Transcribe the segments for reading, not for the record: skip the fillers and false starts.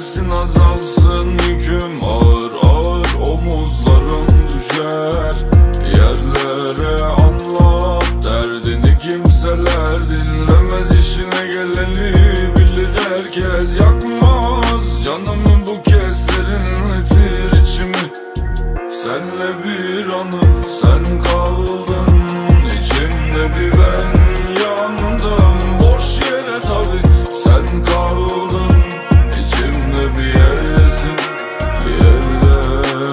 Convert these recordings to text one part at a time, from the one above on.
gelsin azalsın yüküm, ağır ağır omuzlarım düşer yerlere. Anlat derdini, kimseler dinlemez, işine geleni bilir herkes. Yakmaz canımı bu kez serinletir içimi, senle bir anı sen kaldın. İçimde bir ben yandım, boş yere tabi sen kaldın. İçimde bir yerdesin, bir yerde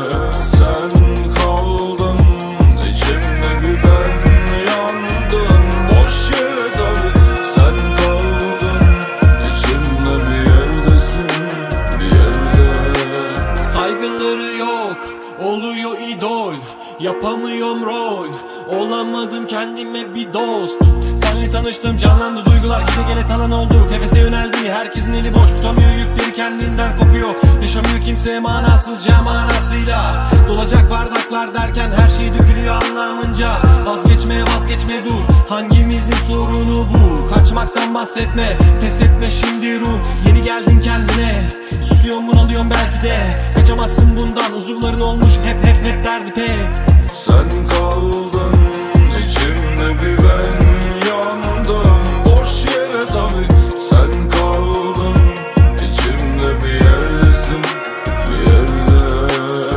sen kaldın. İçimde bir ben yandım, boş yere tabi sen kaldın. İçimde bir yerdesin, bir yerde. Saygıları yok, oluyor idol. Yapamıyorum rol, olamadım kendime bir dost. Senle tanıştım, canlandı duygular, gide gele talan olduk. Hevese yöneldi, herkesin eli boş, tutamıyor yükleri kendinden kopuyor. Yaşamıyor kimse manasızca manasıyla. Dolacak bardaklar derken her şey dökülüyor anlamınca. Vazgeçme vazgeçme dur, hangimizin sorunu bu? Kaçmaktan bahsetme, pes etme şimdi ruh. Yeni geldin kendine, susuyorum bunalıyorum belki de. Kaçamazsın bundan, uzuvların olmuş hep derdi pek. Sen kaldın, içimde bir ben yandım, boş yere tabi sen kaldın. İçimde bir yerdesin, bir yerde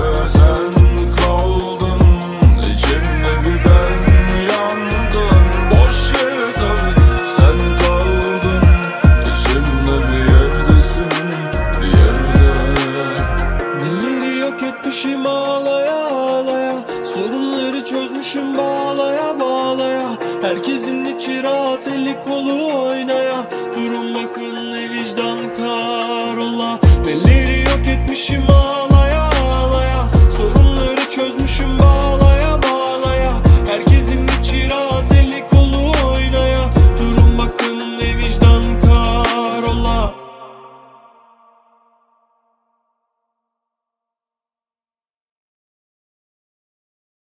sen kaldın. İçimde bir ben yandım, boş yere tabi sen kaldın. İçimde bir yerdesin, bir yerde. Neleri yok etmişim ağlaya ağlaya, sorunları çözmüşüm bağlaya bağlaya. Herkesin içi rahat, eli kolu oynaya. Durun bakın ne vicdan karola. Neleri yok etmişim ağlaya ağlaya, sorunları çözmüşüm bağlaya